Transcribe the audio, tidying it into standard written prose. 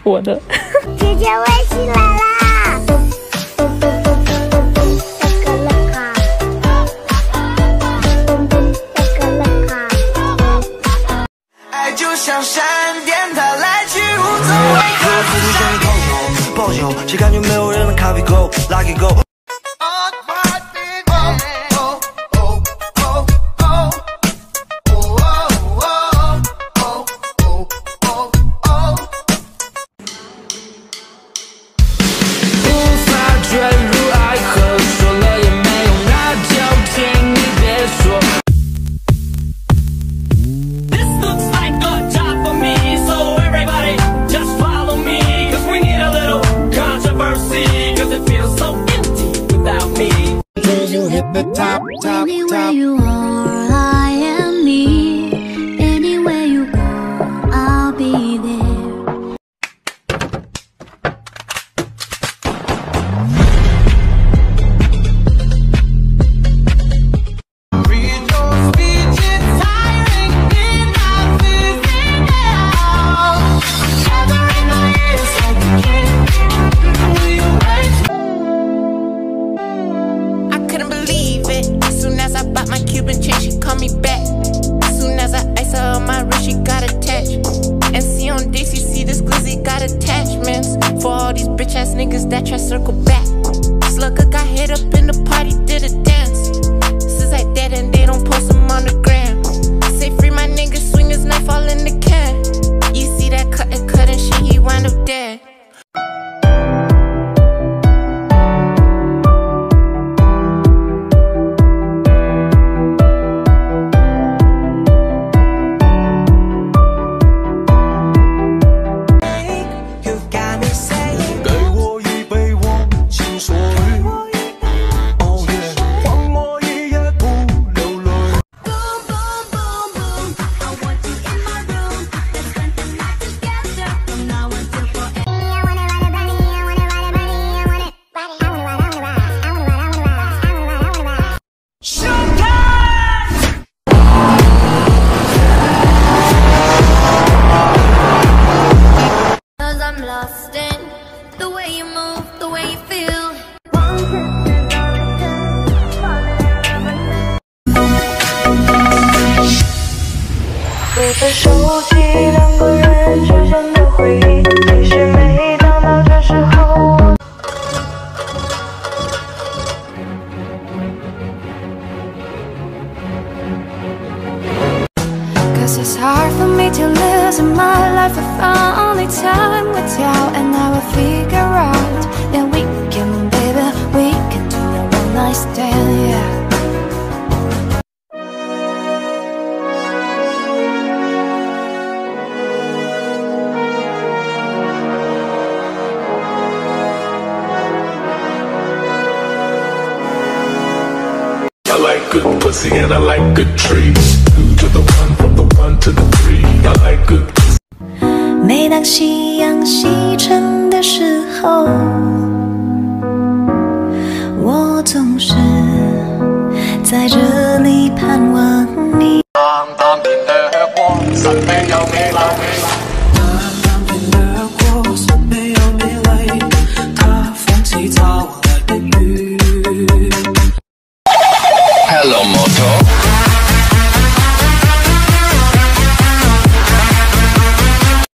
我的。 姐姐微信来啦！ 爱就像闪电，它来去无踪。我不是向你抛球，抱球，谁感觉没有人的咖啡狗 ，Lucky Go。 Anywhere you are, I am near. Anywhere you go, I'll be there. Read your speech, it's tiring. Enough is enough. Gather in my ears like a kid. Will you wait? I couldn't believe it. As soon as I bought my Cuban chain, she called me back. As soon as I ice her on my wrist, she got attached. And see on dates, you see this glizzy got attachments. For all these bitch ass niggas that try circle back. Slugger got hit up in the party, did a dance. Since I dead and they don't post them on the gram. Say free my niggas, swing his knife all in the can. You see that cut and shit, he wind up dead. Lost in the way you move, the way you feel. 对着手机，两个人之间的回忆，其实每当到这时候。 Cause it's hard for me to lose in my life if I only time with you. And I will figure out that we can, baby, we can do a one night stand, yeah. I like good pussy and I like good trees. 2 to the 1, from the 1 to the 3. I like good pussy. 每当夕阳西沉的时候，我总是在这里盼望你。 淡淡片的光，神秘又美麗。淡淡片的光，神秘又美麗。它仿似驟來的雨。Hello, motor.